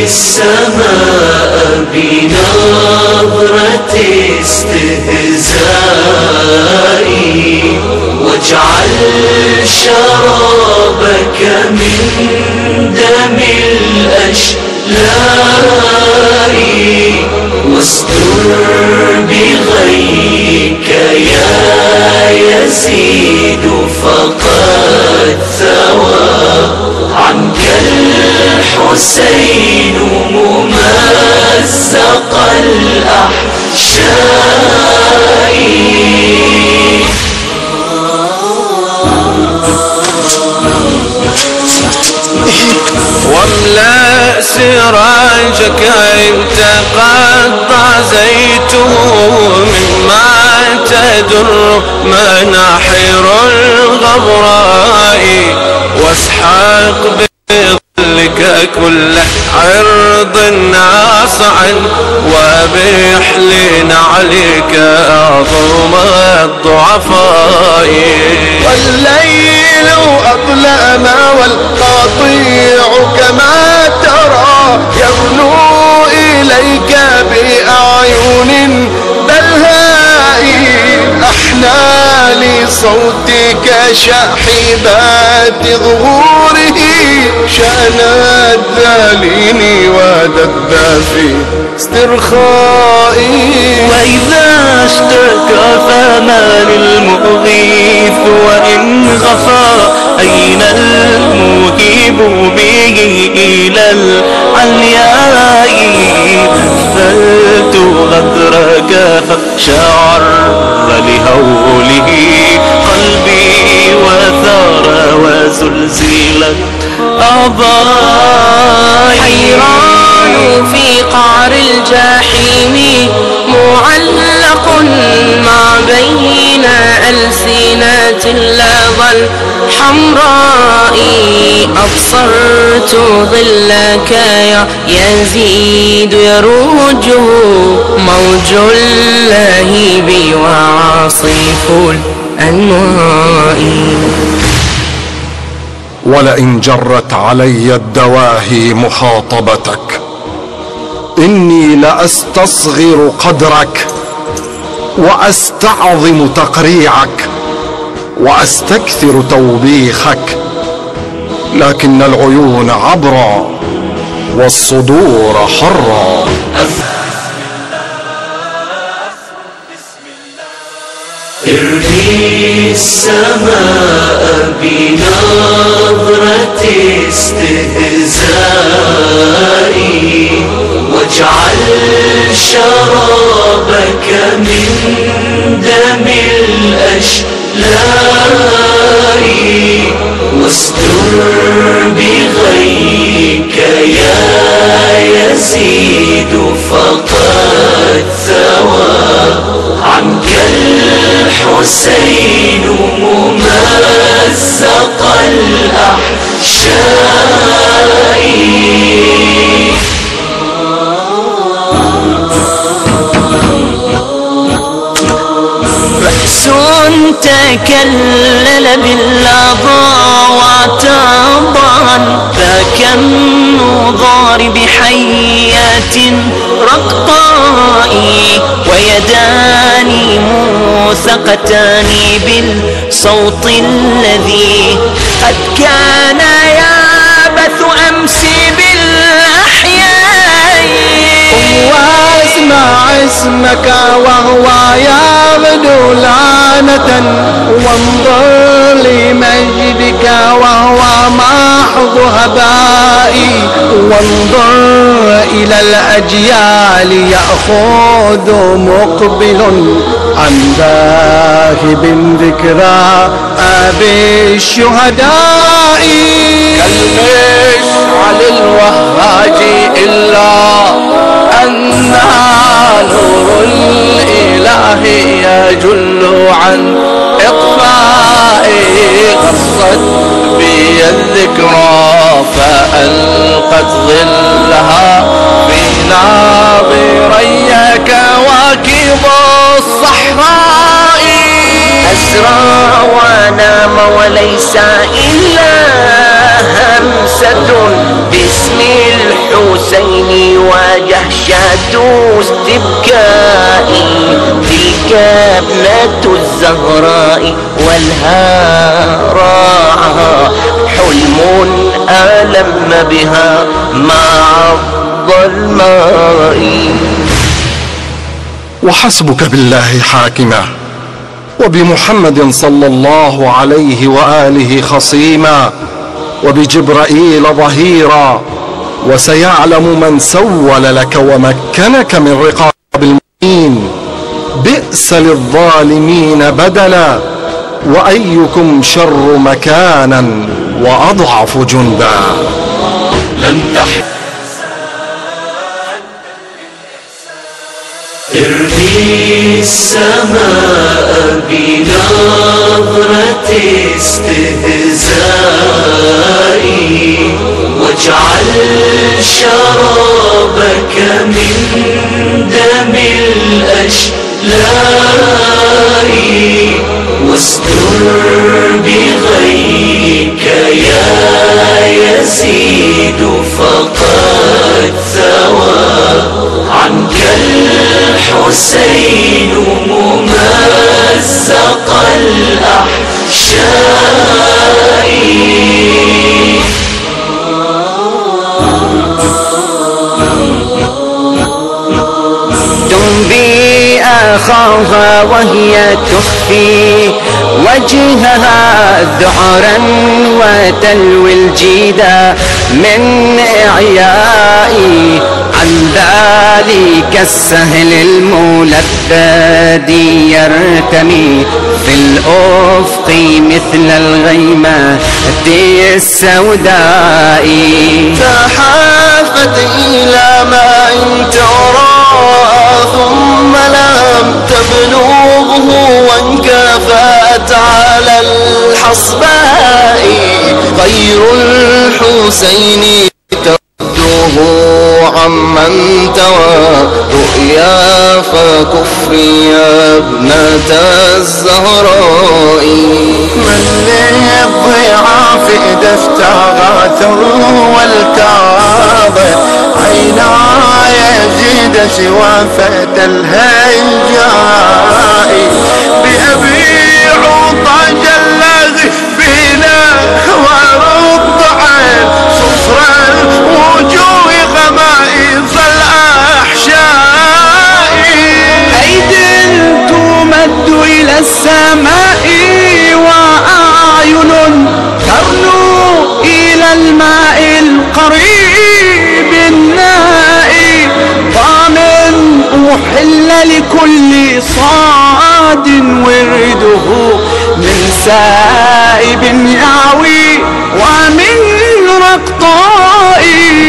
السماء بنظرة استهزائي واجعل شرابك من دم الأشلاء واستر بغيك يا يزيد فقد ثوى عنك الحسين ممزق الأحشاء. واملأ سراجك إن تقطع زيته مما تدر مناحر الغبراء واسحق بظلك كل عرض ناصع وابح لنعلك أعظم الضعفاء. والليل أظلم والقطيع كما ترى يغنو إليك بأعين بلهاء أحنى لصوتك شاحبات ظهوره شأن الذالين ودب في استرخائي. وإذا اشتكى فمن المغيث وإن غفى أين المهيب به إلى العلياء. مثلت غدرك فشعر لهوله قلبي وثار وزلزلت أعضائي. حيران في قعر الجحيم معلق ما بين ألسنة اللظى الحمراء. أبصرت ظلك يا يزيد يروجه موج اللهيب وعاصف الأنواء. ولئن جرت علي الدواهي مخاطبتك إني لأستصغر قدرك وأستعظم تقريعك وأستكثر توبيخك، لكن العيون عبرا والصدور حرا. ارمي السماء بنظرة استهزائي واجعل شرابك من دم الأشلاء واستر بغيك يا يزيد فقد ثوى عنك الحسين ممزق الأحشاء. رأس تكلل باللظى وتضعا ذاك النظار بحيات رقطاء ويدان موثقتان بالصوت الذي قد كان يابث أمس بالأحياء. واسمع اسمك وهو يغدو لعنة وانظر لمجدك وهو محض هبائي. وانظر إلى الأجيال يأخذ مقبل عن ذاهب ذكرى أبي الشهداء. كالمشعل الوهاج إلا أنها نور الإله يجل عن إطفائه. قصت بي الذكرى فألقت ظلها في ناظري كواكب الصحراء. أسرى ونام وليس إلا همسة باسم الحسين الحسين وجحشة استبكائي، تلك ابنة الزهراء والها راعها حلم ألم بها مع الظلماء. وحسبك بالله حاكما وبمحمد صلى الله عليه وآله خصيما وبجبرائيل ظهيرا، وسيعلم من سول لك ومكنك من رقاب المؤمنين. بئس للظالمين بدلا وأيكم شر مكانا وأضعف جندا. لم تحب ارمي السماء بنظرة استهزاء، واجعل شرابك من دم الأشلاء، واستر بغيك يا يزيد فقد ثوى عنك الحسين ممزق الأحشاء. تنبي أخاها وهي تخفي وجهها ذعرا وتلوي الجيدا من إعيائي، عن ذلك السهل الملذذ يرتمي في الأفق مثل الغيمة السوداء. تحافت إلى ماء تراءى ثم لم تبلغه، وانكفأت على الحصباء. غير الحسين ترده عمن توى رؤيا فكفري يا ابنة الزهراء. من للضعاف إذا استغاث والكاظم عينا يزيد سوى فتى الهيجاء. بأبي عطاج الذي بنا ورضع صفرا وجوه غمائز الأحشاء. أيد تمد إلى السماء وأعين ترنو إلى الماء القريب النائي. ضامن أحل لكل صاد ورده من سائب يعوي ومن رقطاء.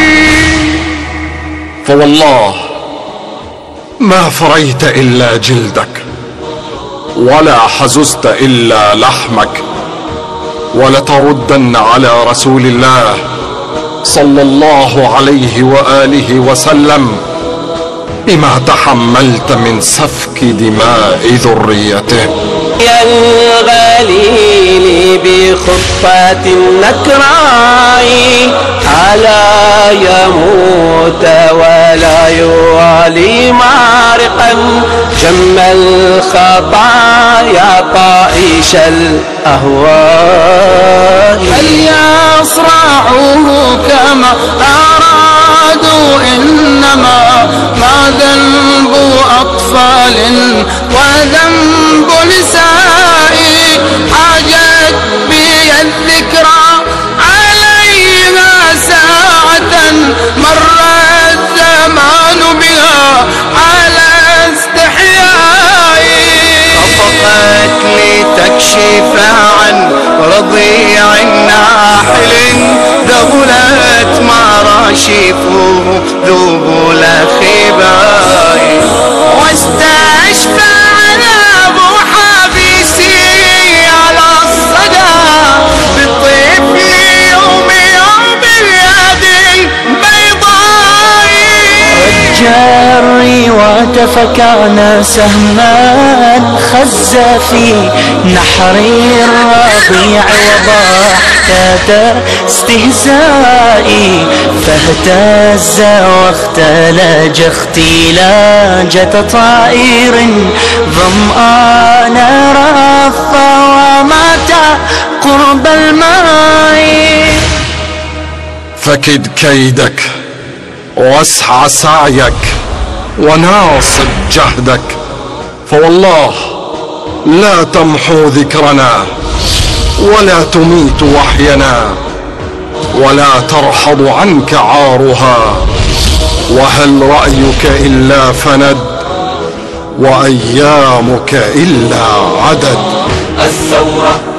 فوالله ما فريت إلا جلدك ولا حززت إلا لحمك، ولتردن على رسول الله صلى الله عليه وآله وسلم بما تحملت من سفك دماء ذريته. يا الغليل بخطة النكراء، ألا يموت ولا يوالي مارقا جم الخطايا طائش الأهواء. هل يصرعوه كما أرادوا؟ إنما ما ذنب أطفال وذنب نساء. حاجت بي الذكرى عليها ساعة مر الزمان بها على استحياء. خفقت لتكشف عن رضيع ناحل ذبلت مراشفه ذبل خباء. واستشفى على ابو حبيسي على الصدى بالطفل يوم باليد البيضاء. رج الروات فكان سهما خز في نحر الربيع وضحكة استهزائي فاهتز واختلج اختلاجة طائر ظمآن رف ومات قرب الماء. فكد كيدك واسعى سعيك وناصب جهدك، فوالله لا تمحو ذكرنا ولا تميت وحينا ولا ترحض عنك عارها. وهل رأيك إلا فند وأيامك إلا عدد. الثورة